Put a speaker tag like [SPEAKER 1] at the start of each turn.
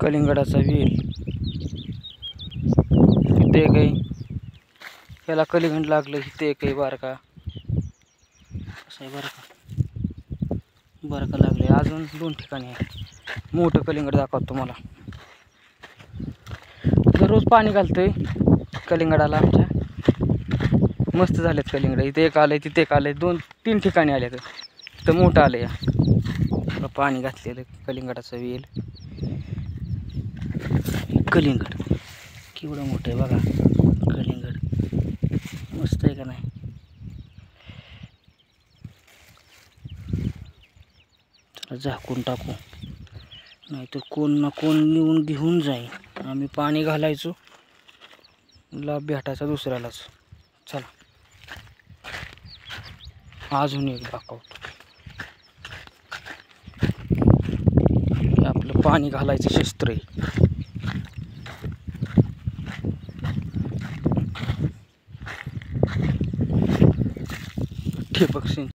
[SPEAKER 1] कलिंगडाचा वेल इथे काही याला कलिंगड लागलं इथे काही बारका असं आहे बारका लागले अजून 2 ठिकाणी आहे मोठं कलिंगड दाखवतो तुम्हाला दररोज पाणी घालतोय कलिंगडाला आमच्या मस्त झालेत कलिंगड इथे एक आलंय तिथे एक आलंय 2-3 ठिकाणी आले तर मोठं आलं या पाणी घातलेलं कलिंगडाचं वेल कलिंगड केवढं मोठं आहे बघा कलिंगड मस्त आहे का नाही चला झाकून टाकू नाहीतर कोण ना कोण येऊन घेऊन जाईल आम्ही पाणी घालायचो लाभ भेटायचा दुसऱ्यालाच चला अजून एक दाखवतो आपलं पाणी घालायचं शस्त्र आहे ठिबक सिंचन